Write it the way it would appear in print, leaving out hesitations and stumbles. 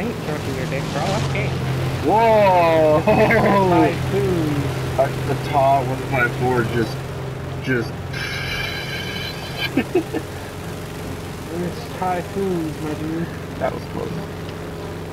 ain't stroking your dick, bro. Okay. Whoa! Typhoon. The tall 154 just. It's typhoons, my dude. That was close.